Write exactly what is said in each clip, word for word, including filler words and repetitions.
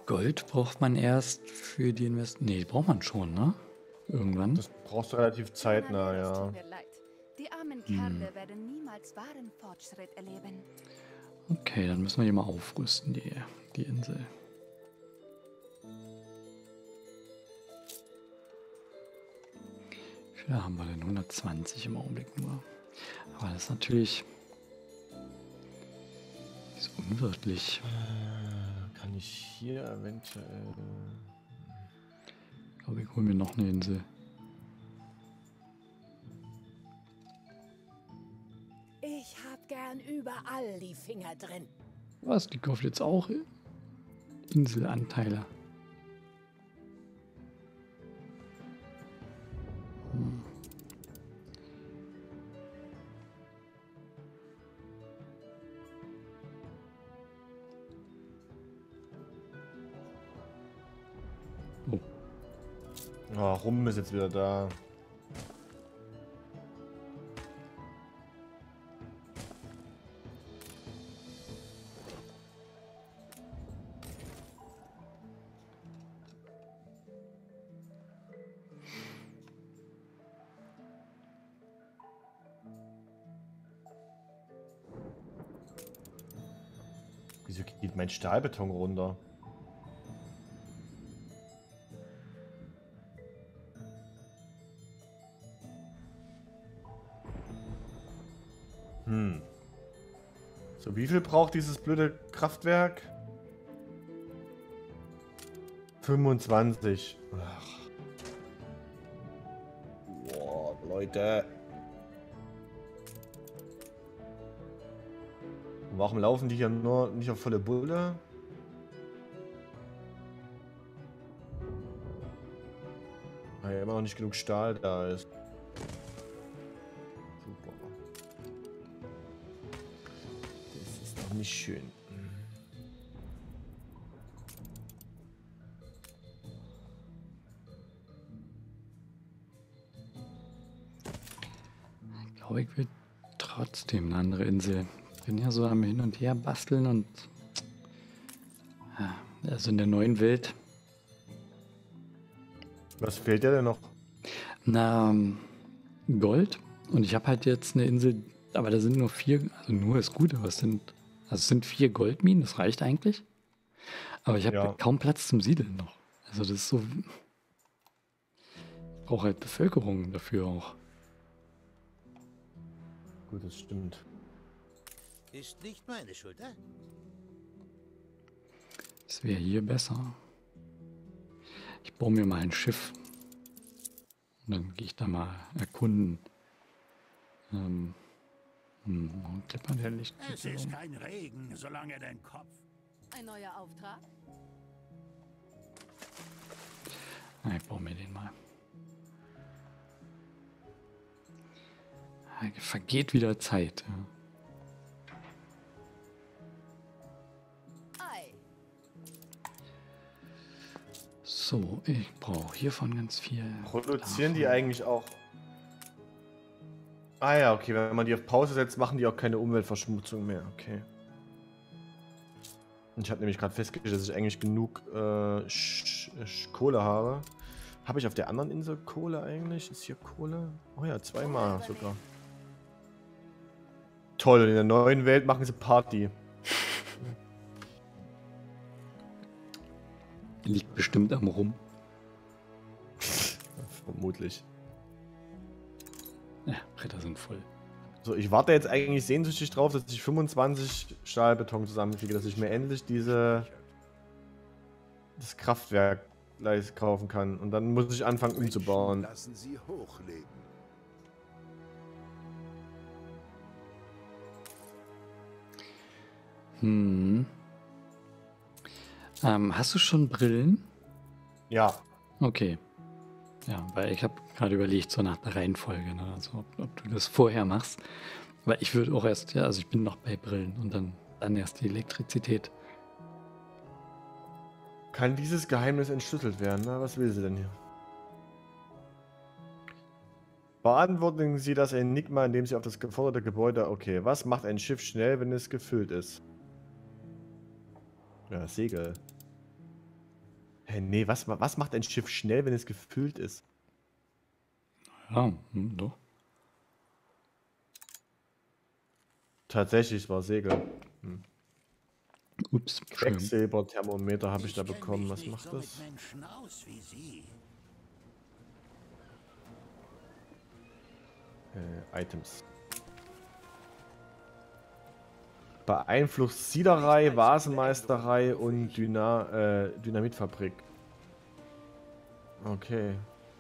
Gold braucht man erst für die Invest... Nee, braucht man schon, ne? Irgendwann. Das brauchst du relativ zeitnah, Anna, es ja. tut mir leid. Die armen Hm. Kerle werden niemals wahren Fortschritt erleben. Okay, dann müssen wir die mal aufrüsten, die, die Insel. Wie viele haben wir denn? hundertzwanzig im Augenblick nur. Aber das ist natürlich... ist unwirtlich. Äh, Kann ich hier eventuell... Ich glaube, ich hole mir noch eine Insel. Ich hab gern überall die Finger drin. Was? Die kauft jetzt auch Inselanteile. Hm. Oh. Oh, Rum ist jetzt wieder da. Wieso geht mein Stahlbeton runter? Hm. So, wie viel braucht dieses blöde Kraftwerk? fünfundzwanzig. Ach. Boah, Leute. Warum laufen die hier nur nicht auf volle Bulle? Weil immer noch nicht genug Stahl da ist. Super. Das ist doch nicht schön. Ich glaube, ich will trotzdem eine andere Insel. Ich bin ja so am Hin und Her basteln und ja, also in der neuen Welt. Was fehlt dir denn noch? Na, ähm, Gold. Und ich habe halt jetzt eine Insel, aber da sind nur vier, also nur ist gut, aber es sind, also es sind vier Goldminen, das reicht eigentlich. Aber ich habe Ja. kaum Platz zum Siedeln noch. Also das ist so, ich brauche halt Bevölkerung dafür auch. Gut, das stimmt. Ist nicht meine Schuld, äh? Das wäre hier besser. Ich baue mir mal ein Schiff. Und dann gehe ich da mal erkunden. Ähm, hm, und klippert der Licht. Es ist kein Regen, solange dein Kopf... Ein neuer Auftrag? Na, ich baue mir den mal. Ah, vergeht wieder Zeit. Ja. Ei. So, ich brauche hiervon ganz viel. Produzieren die davon. eigentlich auch? Ah ja, okay, wenn man die auf Pause setzt, machen die auch keine Umweltverschmutzung mehr. Okay. Ich habe nämlich gerade festgestellt, dass ich eigentlich genug äh, Sch Sch Kohle habe. Habe ich auf der anderen Insel Kohle eigentlich? Ist hier Kohle? Oh ja, zweimal sogar. Toll, und in der neuen Welt machen sie Party. Liegt bestimmt am Rum. Vermutlich. Ja, Bretter sind voll. So, ich warte jetzt eigentlich sehnsüchtig drauf, dass ich fünfundzwanzig Stahlbeton zusammenkriege, dass ich mir endlich diese das Kraftwerk leist kaufen kann. Und dann muss ich anfangen umzubauen. Lassen Sie hochleben. Hm. Ähm, hast du schon Brillen? Ja. Okay. Ja, weil ich habe gerade überlegt, so nach der Reihenfolge, ne? Also ob, ob du das vorher machst. Weil ich würde auch erst, ja, also ich bin noch bei Brillen und dann, dann erst die Elektrizität. Kann dieses Geheimnis entschlüsselt werden? Na, was will sie denn hier? Beantworten Sie das Enigma, indem Sie auf das geforderte Gebäude... Okay, was macht ein Schiff schnell, wenn es gefüllt ist? Ja, Segel. Hä, nee, was, was macht ein Schiff schnell, wenn es gefüllt ist? Ja, hm, doch. Tatsächlich, es war Segel. Ups, Entschuldigung. Quecksilberthermometer habe ich da kenn mich bekommen. Was nicht macht so das? mit Menschen aus wie Sie. Äh, Items. Beeinflusst Siederei, Vasenmeisterei und Dyna äh, Dynamitfabrik. Okay.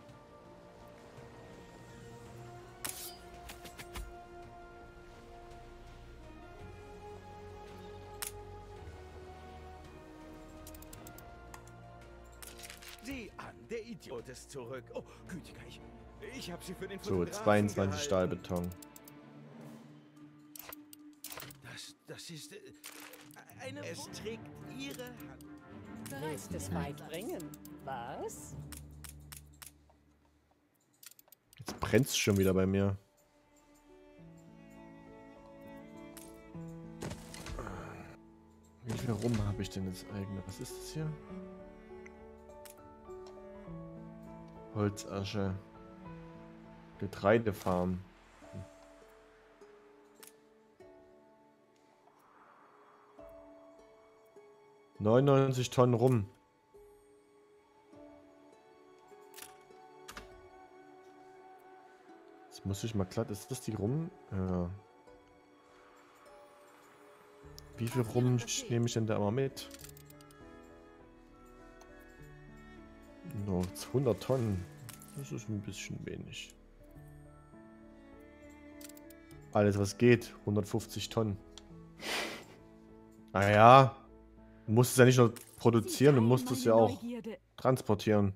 Sieh an, der Idiot ist zurück. Oh, gütiger, ich, ich habe sie für den So, Fotografen zweiundzwanzig gehalten. Stahlbeton. Das, das ist äh, eine... Es trägt ihre Hand. Willst es weit bringen? Was? Jetzt brennt es schon wieder bei mir. Wie viel Rum habe ich denn jetzt eigentlich? Was ist das hier? Holzasche. Getreidefarm. neunundneunzig Tonnen Rum. Jetzt muss ich mal glatt. Ist das die Rum? Ja. Wie viel Rum nehme ich denn da immer mit? Nur hundert Tonnen. Das ist ein bisschen wenig. Alles was geht. hundertfünfzig Tonnen. Naja. Du musst es ja nicht nur produzieren, du musst es ja auch transportieren.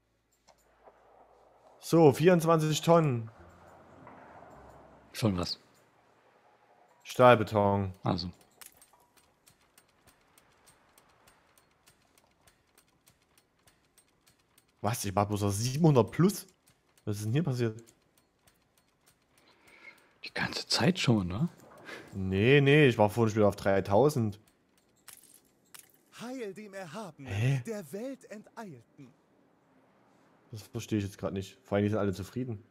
So, vierundzwanzig Tonnen. Schon was. Stahlbeton. Also. Was? Ich war bloß auf siebenhundert plus? Was ist denn hier passiert? Die ganze Zeit schon, ne? Nee, nee, ich war vorhin schon wieder auf dreitausend. Heil dem Erhabenen, Hä? der Welt enteilten. Das verstehe ich jetzt gerade nicht. Vor allem, die sind alle zufrieden.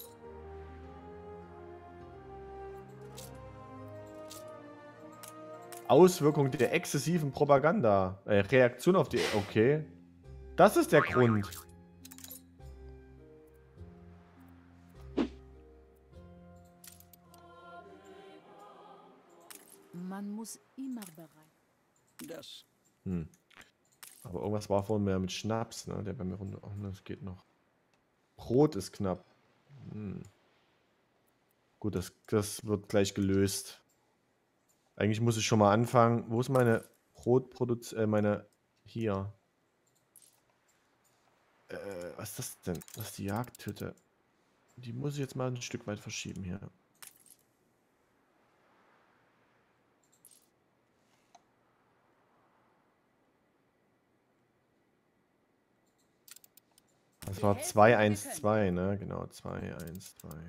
Auswirkung der exzessiven Propaganda. Äh, Reaktion auf die... Okay. Das ist der Grund. Man muss immer bereit. Das Hm. Aber irgendwas war vorhin mehr mit Schnaps, ne? Der bei mir runter... Oh, das geht noch. Brot ist knapp. Hm. Gut, das, das wird gleich gelöst. Eigentlich muss ich schon mal anfangen. Wo ist meine Brotproduz... Äh, meine... Hier. Äh, was ist das denn? Das ist die Jagdhütte. Die muss ich jetzt mal ein Stück weit verschieben hier. Das war zwei eins zwei, ne? Genau, zwei eins zwei.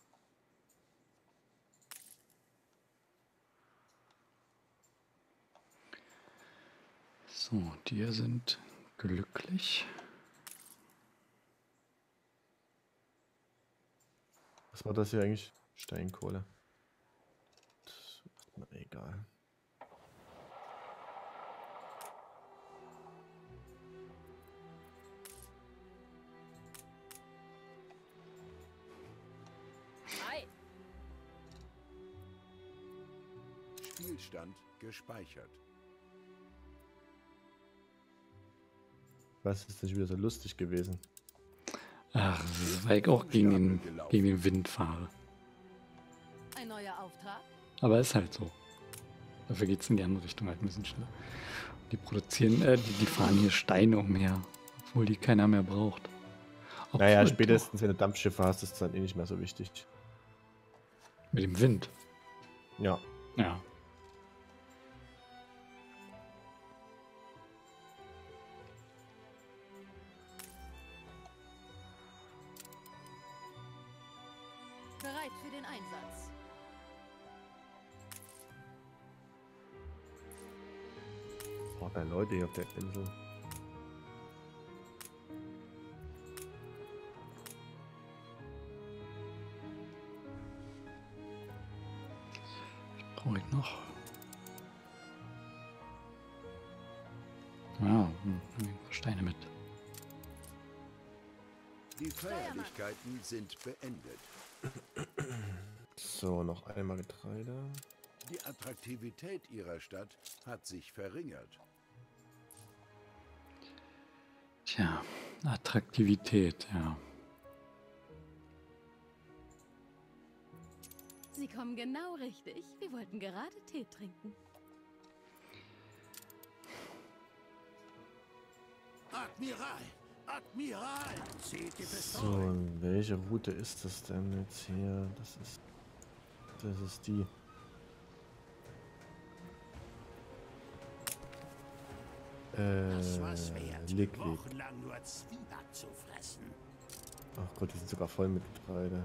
So, die sind glücklich. Was war das hier eigentlich? Steinkohle. Das ist mir egal. Hi. Spielstand gespeichert. Was ist denn schon wieder so lustig gewesen? Ach, weil ich auch gegen den, gegen den Wind fahre. Ein neuer Auftrag? Aber ist halt so. Dafür geht es in die andere Richtung halt ein bisschen schneller. Die produzieren, äh, die, die fahren hier Steine umher, obwohl die keiner mehr braucht. Obwohl Naja, doch. spätestens wenn du Dampfschiffe hast, ist es dann eh nicht mehr so wichtig. Mit dem Wind. Ja. Ja. Bereit für den Einsatz. Oh, da Leute hier auf der Insel. brauche ich noch? Ja, hm, Steine mit. Die Feierlichkeiten sind beendet. So, noch einmal Getreide. Die Attraktivität ihrer Stadt hat sich verringert. Tja, Attraktivität, ja. Sie kommen genau richtig. Wir wollten gerade Tee trinken. Admiral! Admiral! Seht die So, Pistole! und welche Route ist das denn jetzt hier? Das ist. Das ist die. Das war's Äh, wert, Liquid. wochenlang nur Zwieback zu fressen. Ach Gott, die sind sogar voll mit Getreide.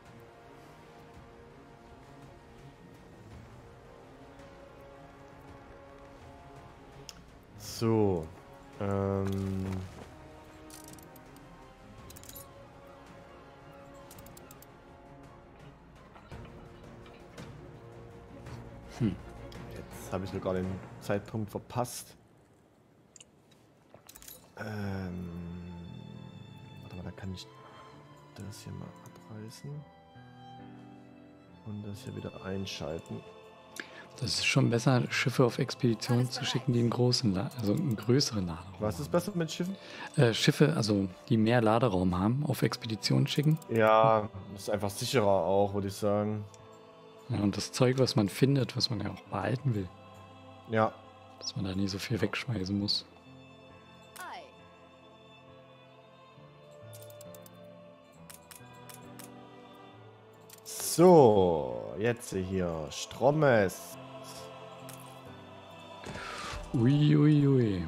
So. Ähm. Hm. Jetzt habe ich sogar den Zeitpunkt verpasst. Ähm. Warte mal, da kann ich das hier mal abreißen. Und das hier wieder einschalten. Das ist schon besser, Schiffe auf Expedition zu schicken, die einen großen, La also einen größeren Laderaum Was ist besser mit Schiffen? haben. Äh, Schiffe, also die mehr Laderaum haben, auf Expedition schicken. Ja, das ist einfach sicherer auch, würde ich sagen. Ja, und das Zeug, was man findet, was man ja auch behalten will, Ja. dass man da nie so viel wegschmeißen muss. Ei. So, jetzt hier. Strommes. Ui, ui, ui.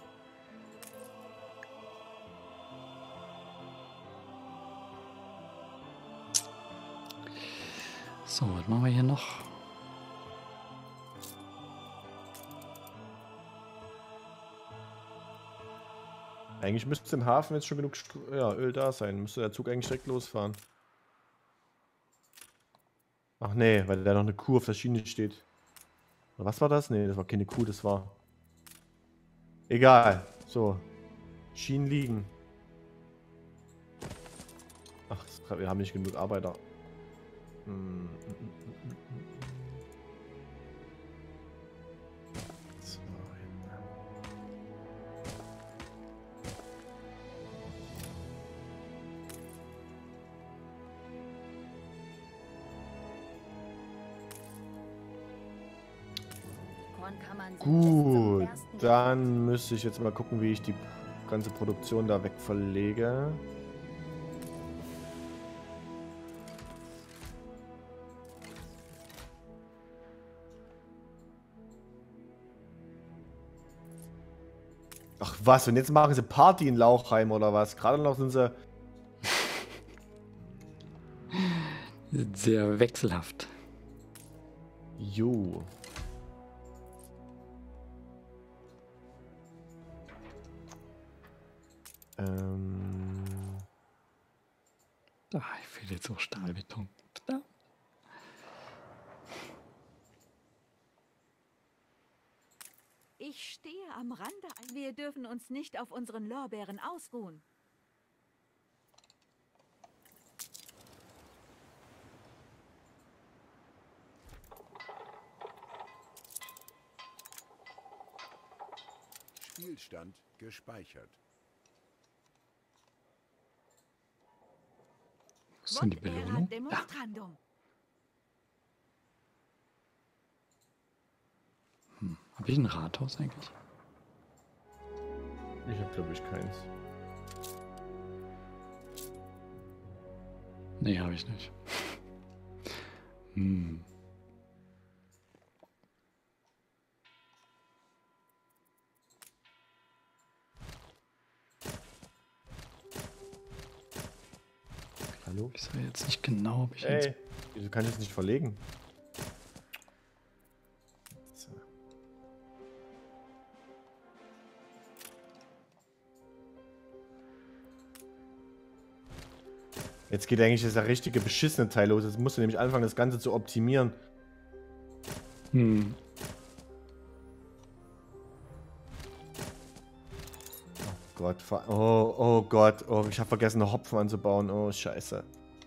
So, was machen wir hier noch? Eigentlich müsste im Hafen jetzt schon genug Str ja, Öl da sein. Müsste der Zug eigentlich direkt losfahren. Ach nee, weil da noch eine Kuh auf der Schiene steht. Oder was war das? Nee, das war keine Kuh, das war... Egal. So. Schienen liegen. Ach, wir haben nicht genug Arbeiter. Hm. So, hin. Kornkammern sind bis Gut, zum Bersten dann müsste ich jetzt mal gucken, wie ich die ganze Produktion da weg verlege. Ach was, und jetzt machen sie Party in Lauchheim oder was? Gerade noch sind sie... Sehr wechselhaft. Jo. Ähm... Ah, ich fehle jetzt auch Stahlbeton. Verdammt. Ich stehe am Rande. Wir dürfen uns nicht auf unseren Lorbeeren ausruhen. Spielstand gespeichert. Was ist denn die Quod erat Belohnung? Ja. demonstrandum. Hm. Habe ich ein Rathaus eigentlich? Ich habe glaube ich keins. Nee, habe ich nicht. Hm. Hallo? Ich weiß jetzt nicht genau, ob ich jetzt... Ey, wieso kann ich es nicht verlegen? So. Jetzt geht eigentlich dieser richtige beschissene Teil los. Jetzt musst du nämlich anfangen, das Ganze zu optimieren. Hm. Gott, ver- oh, oh Gott, oh, ich habe vergessen, eine Hopfen anzubauen. Oh, scheiße.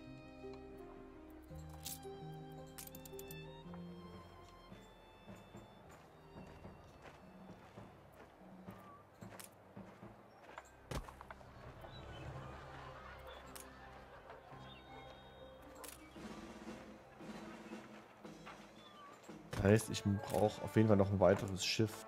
Das heißt, ich brauche auf jeden Fall noch ein weiteres Schiff.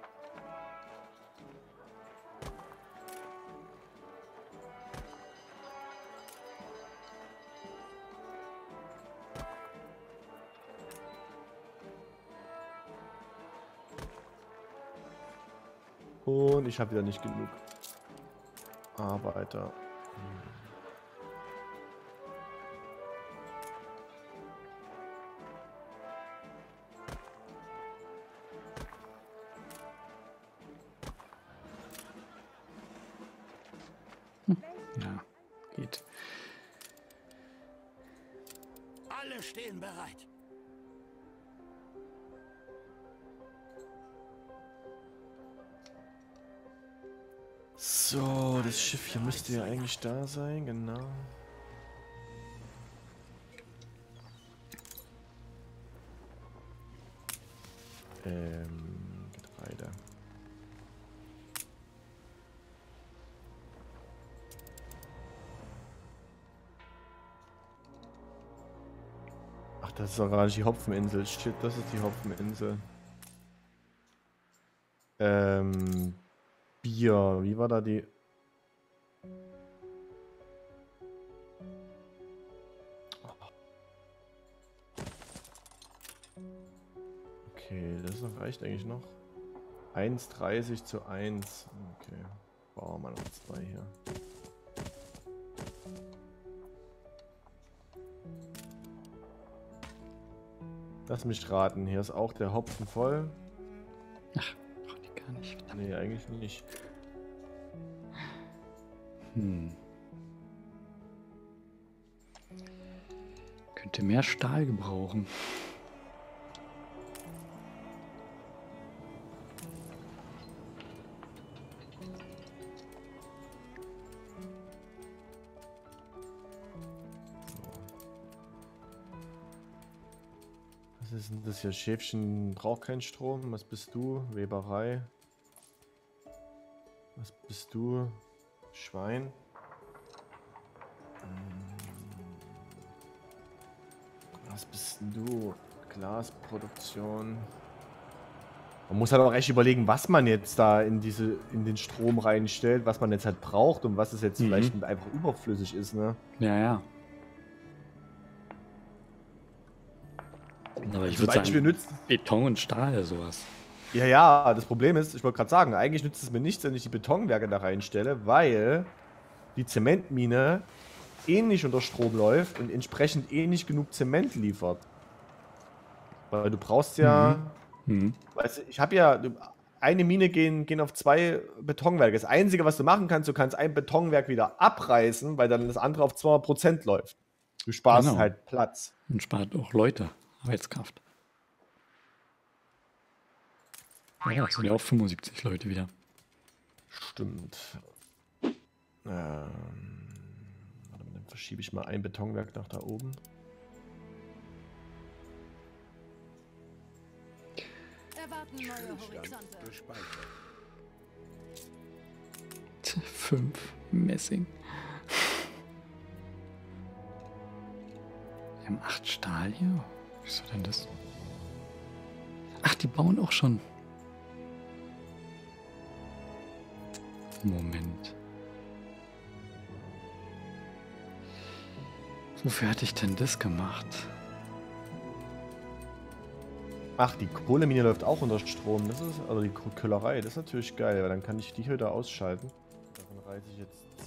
Und ich habe wieder nicht genug Arbeiter. Ja, geht. Alle stehen bereit. So, das Schiff hier müsste ja eigentlich da sein, genau. Ähm, Getreide. Ach, das ist doch gar nicht die Hopfeninsel. Shit, das ist die Hopfeninsel. Ähm, Bier. Wie war da die... Okay, das reicht eigentlich noch. eins dreißig zu eins. Okay, bauen wir mal noch zwei hier. Lass mich raten, hier ist auch der Hopfen voll. Ach, brauche ich gar nicht. Verdammt. Nee, eigentlich nicht. Hm. Könnte mehr Stahl gebrauchen. Was ist denn das hier? Schäfchen braucht keinen Strom. Was bist du? Weberei. Was bist du? Schwein. Was bist denn du? Glasproduktion. Man muss halt auch echt überlegen, was man jetzt da in diese in den Strom reinstellt, was man jetzt halt braucht und was es jetzt Mhm. vielleicht einfach überflüssig ist, ne? Ja, ja. Aber ich Zum würde Beispiel sagen, nützt, Beton und Stahl, sowas. ja, ja, das Problem ist, ich wollte gerade sagen, eigentlich nützt es mir nichts, wenn ich die Betonwerke da reinstelle, weil die Zementmine ähnlich unter Strom läuft und entsprechend ähnlich genug Zement liefert. Weil du brauchst ja, Mhm. weißt du, ich habe ja, du- eine Mine gehen, gehen auf zwei Betonwerke. Das Einzige, was du machen kannst, du kannst ein Betonwerk wieder abreißen, weil dann das andere auf zweihundert Prozent läuft. Du sparst Genau. halt Platz. Und spart auch Leute, Arbeitskraft. Ja, das sind ja auch fünfundsiebzig Leute wieder. Stimmt. Ähm, warte mal, dann verschiebe ich mal ein Betonwerk nach da oben. Erwarten neue Stillstand Horizonte. gespeichert. Tja, Fünf Messing. Wir haben acht Stahl hier. Wieso denn das? Ach, die bauen auch schon. Moment. Wofür hatte ich denn das gemacht? Ach, die Kohlemine läuft auch unter Strom. Das ist, also die Köllerei, das ist natürlich geil, weil dann kann ich die hier da ausschalten. Davon reiße ich jetzt